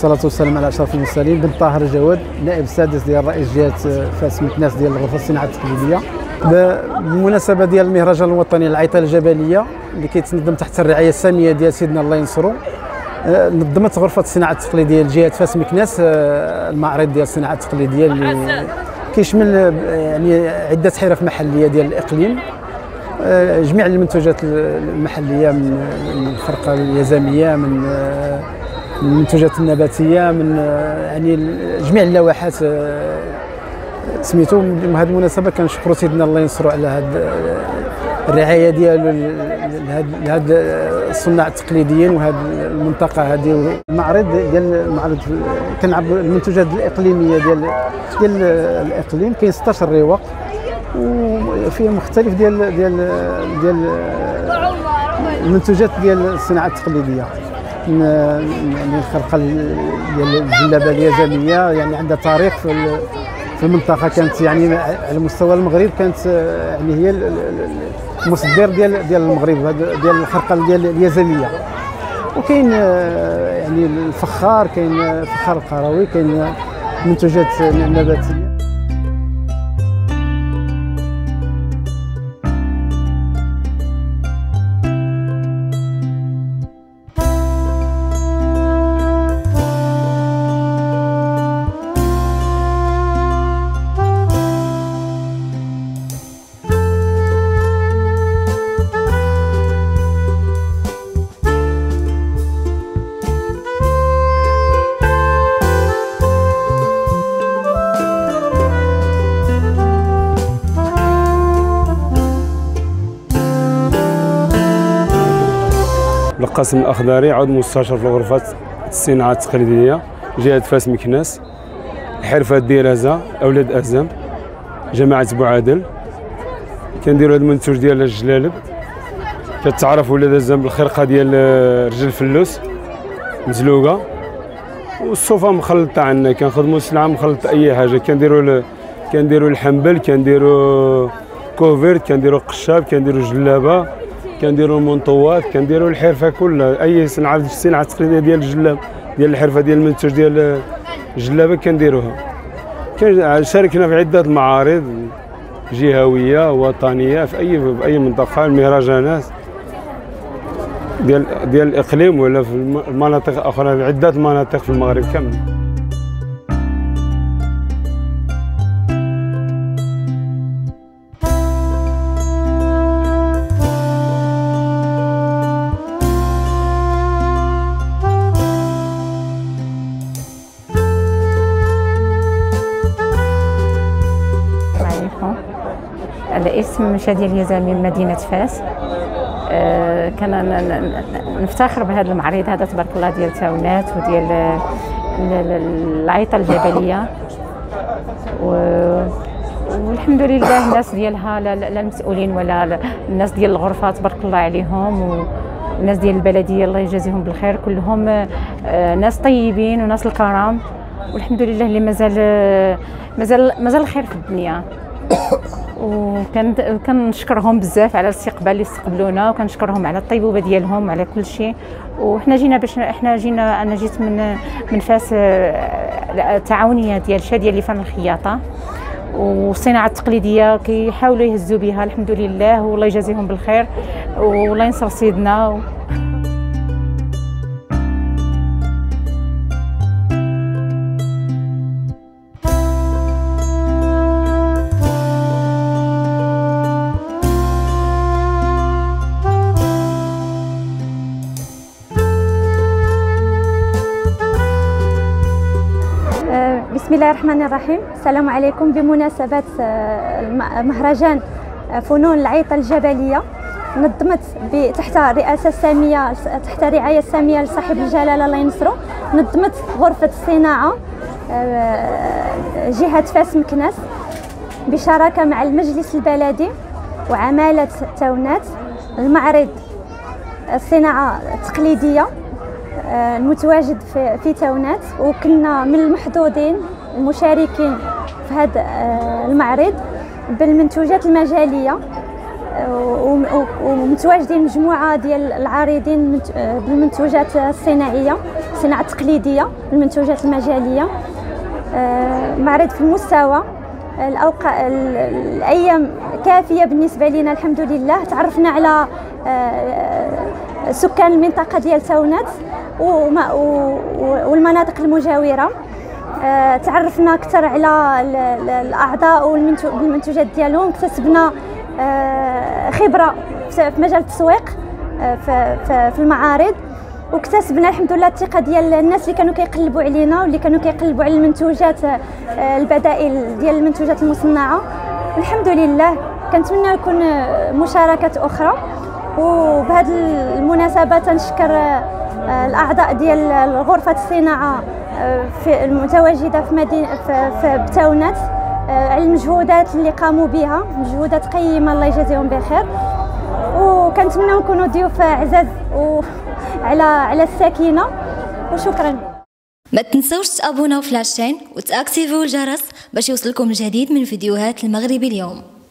والصلاة والسلام على أشرف المرسلين. بن طاهر الجواد، نائب السادس ديال رئيس جهة فاس مكناس ديال الغرفة الصناعة التقليدية. بالمناسبة ديال المهرجان الوطني العيطة الجبلية اللي كيتنظم تحت الرعاية السامية ديال سيدنا الله ينصرو، نظمت غرفة الصناعة التقليدية لجهة فاس مكناس المعرض ديال الصناعة التقليدية اللي كيشمل يعني عدة حرف محلية ديال الإقليم، جميع المنتوجات المحلية من الخرقة اليزامية، من المنتوجات النباتية، من يعني جميع اللوحات سميتو. بهذه المناسبة كنشكروا سيدنا الله ينصرو على هذه الرعاية ديالو لهاد الصناع التقليديين وهذه المنطقة هذه. المعرض كنعرض المنتوجات الإقليمية ديال الإقليم. كاين 16 رواق وفيه مختلف ديال المنتوجات ديال الصناعة التقليدية، يعني الخرقة ديال الجلابة اليزامية يعني عندها تاريخ في المنطقة، كانت يعني على مستوى المغرب كانت يعني هي المصدر ديال المغرب ديال الخرقة ديال اليزامية. وكاين يعني الفخار، كاين فخار القروي، كاين منتوجات نباتية. القاسم الأخضري، عضو مستشار في غرفة الصناعة التقليدية جهة فاس مكناس. الحرفة ديال أزا أولاد أزام جماعة بوعادل. كنديروا هذا المنتوج ديال الجلالب، كتعرف ولاد أزام بالخرقة ديال رجل فلوس مزلوقة، والصوفة مخلطة عندنا. كنخدموا السلعة مخلطة أي حاجة. كنديروا الحنبل، كنديروا كوفرت، كنديروا قشاب، كنديروا جلابة، كنديروا المنطوات، كنديروا الحرفه كلها. اي صناعه التقليديه ديال الجلاب، ديال الحرفه ديال المنتوج ديال الجلابه كنديروها. شاركنا في عده معارض جهويه وطنيه في اي منطقه، المهرجانات ديال الاقليم ولا في المناطق الاخرى، في عده مناطق في المغرب كامل. على اسم شادية اليزامي من مدينة فاس. كان نفتخر بهذا المعرض هذا تبارك الله ديال التاونات وديال العيطة الجبلية، والحمد لله الناس ديالها لا المسؤولين ولا الناس ديال الغرفة تبارك الله عليهم، والناس ديال البلدية الله يجازيهم بالخير، كلهم ناس طيبين وناس الكرام، والحمد لله اللي مازال الخير في الدنيا. وكنشكرهم بزاف على الاستقبال اللي استقبلونا، وكنشكرهم على الطيبوبه ديالهم على كل شيء. وحنا جينا انا جيت من فاس تعاونيه ديال شاديه اللي فن الخياطه والصناعه التقليديه كيحاولوا يهزوا بها، الحمد لله، والله يجازيهم بالخير والله ينصر سيدنا. بسم الله الرحمن الرحيم. السلام عليكم. بمناسبة مهرجان فنون العيطة الجبلية، نظمت تحت رئاسة سامية، تحت رعاية سامية لصاحب الجلالة الله ينصرو، نظمت غرفة الصناعة جهة فاس مكناس بشراكة مع المجلس البلدي وعمالة تاونات المعرض الصناعة التقليدية المتواجد في تاونات. وكنا من المحظوظين المشاركين في هذا المعرض بالمنتوجات المجالية، ومتواجدين مجموعة ديال العارضين بالمنتوجات الصناعية الصناعه التقليديه، المنتوجات المجاليه. معرض في المستوى، الايام كافيه بالنسبه لنا الحمد لله. تعرفنا على سكان المنطقه ديال تاونات والمناطق المجاوره. تعرفنا اكثر على الاعضاء والمنتوجات ديالهم، اكتسبنا خبره في مجال التسويق في المعارض، واكتسبنا الحمد لله الثقه ديال الناس اللي كانوا كيقلبوا علينا واللي كانوا كيقلبوا على المنتوجات، البدائل ديال المنتوجات المصنعه. الحمد لله كنتمنى يكون مشاركات اخرى. وبهذه المناسبه تنشكر الاعضاء ديال غرفه الصناعه في المتواجده في مدينه في بتاونات على المجهودات اللي قاموا بها، مجهودات قيمه الله يجازيهم بخير. وكنتمنى نكونوا ضيوف عزاز على السكينه، وشكرا. ما تنسوش تابوناو في لاشين وتاكتيفيو الجرس باش يوصلكم الجديد من فيديوهات المغربي اليوم.